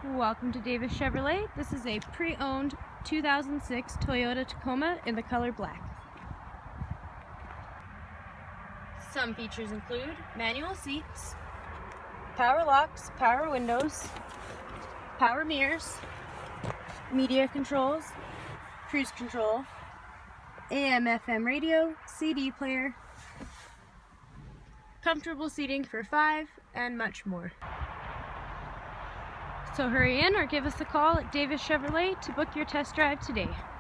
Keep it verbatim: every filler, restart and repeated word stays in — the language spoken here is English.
Welcome to Davis Chevrolet. This is a pre-owned two thousand six Toyota Tacoma in the color black. Some features include manual seats, power locks, power windows, power mirrors, media controls, cruise control, A M F M radio, C D player, comfortable seating for five, and much more. So hurry in or give us a call at Davis Chevrolet to book your test drive today.